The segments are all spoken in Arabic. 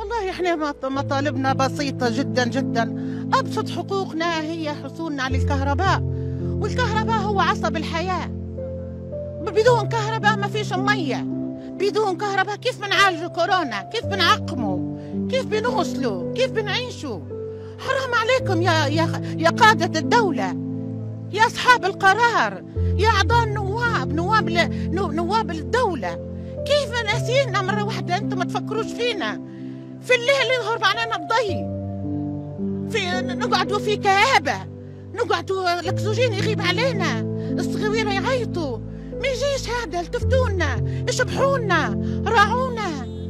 والله احنا مطالبنا بسيطة جدا جدا. أبسط حقوقنا هي حصولنا على الكهرباء، والكهرباء هو عصب الحياة. بدون كهرباء ما فيش مية، بدون كهرباء كيف بنعالجوا كورونا؟ كيف بنعقموا؟ كيف بنغسلوا؟ كيف بنعيشوا؟ حرام عليكم يا قادة الدولة، يا أصحاب القرار، يا أعضاء نواب الدولة. كيف ناسينا مرة واحدة؟ أنتم ما تفكروش فينا. في الليل يظهر علينا الضي، نقعدوا في كآبة، نقعدوا الأكسجين يغيب علينا، الصغيرة يعيطوا. ما يجيش هذا، التفتونا، اشبحونا، راعونا.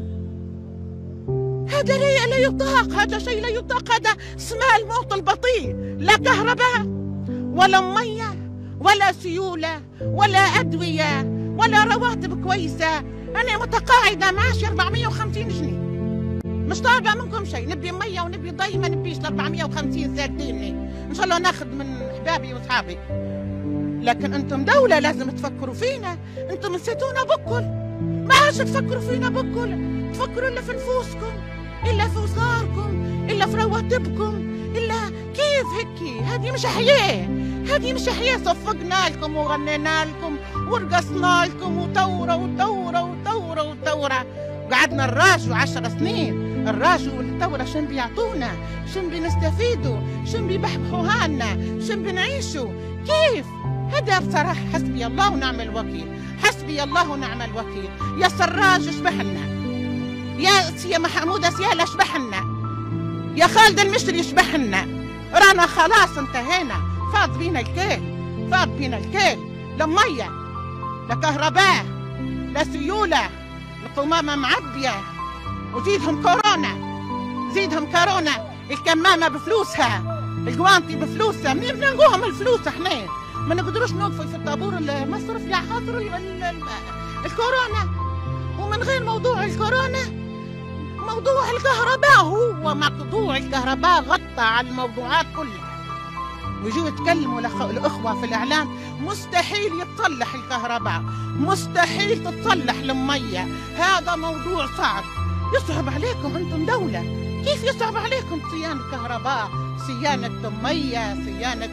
هذا لا يطاق، هذا شيء لا يطاق. هذا اسمه الموت البطيء. لا كهرباء ولا مية ولا سيولة ولا أدوية ولا رواتب كويسة. أنا متقاعدة معاشي 450 جنيه، مش طالبة منكم شيء. نبي مية ونبي ضي، ما نبيش 450 ساعديني. إن شاء الله ناخذ من أحبابي وأصحابي، لكن أنتم دولة لازم تفكروا فينا. أنتم نسيتونا بكل، ما عادش تفكروا فينا بكل. تفكروا إلا في نفوسكم، إلا في صغاركم، إلا في رواتبكم، إلا كيف هيك؟ هذه مش حياة، هذه مش حياة. صفقنا لكم وغنينا لكم ورقصنا لكم وثورة وثورة وثورة وثورة. قعدنا نراجعوا 10 سنين، الراجعوا والثورة شن بيعطونا، شن بنستفيدوا، شن بيبحبحوها لنا، شن بنعيشوا. كيف؟ هذا بصراحة حسبي الله ونعم الوكيل، حسبي الله ونعم الوكيل. يا سراج اشبحنا، يا سيما حمودة سيالة اشبحنا، يا خالد المشري اشبحنا. رانا خلاص انتهينا، فاض بينا الكيل، فاض بينا الكيل. لا مية، لا كهرباء، لا سيولة، القمامة معبية، وزيدهم كورونا، زيدهم كورونا. الكمامة بفلوسها، الجوانتي بفلوسها. منين بنلقوهم الفلوس؟ احنا ما نقدروش نوقفوا في الطابور المصرف يا خاطر الكورونا. ومن غير موضوع الكورونا، موضوع الكهرباء، هو موضوع الكهرباء غطى على الموضوعات كلها. ويجوا يتكلموا الأخوة في الإعلام، مستحيل يتصلح الكهرباء، مستحيل تتصلح المية. هذا موضوع صعب، يصعب عليكم. أنتم دولة، كيف يصعب عليكم صيانة كهرباء، صيانة مية، صيانة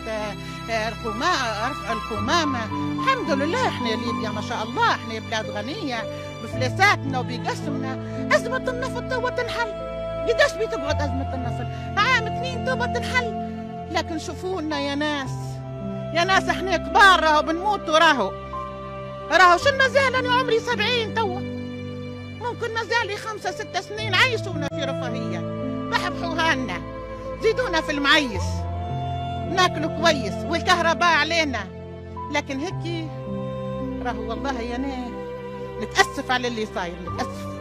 رفع القمامة؟ الحمد لله احنا ليبيا ما شاء الله، احنا بلاد غنية بفلساتنا وبقسمنا. أزمة النفط توا تنحل. قداش بتقعد أزمة النفط؟ عام 2 توا تنحل. لكن شوفونا يا ناس، يا ناس احنا كبار، راهو بنموتوا، راهو شن مازال. أنا عمري 70 توا، ممكن مازالي 5 6 سنين. عيشونا في رفاهية، بحبحوها لنا، زيدونا في المعيش، ناكلوا كويس، والكهرباء علينا. لكن هيك راهو والله يا نتأسف على اللي صاير، نتأسف.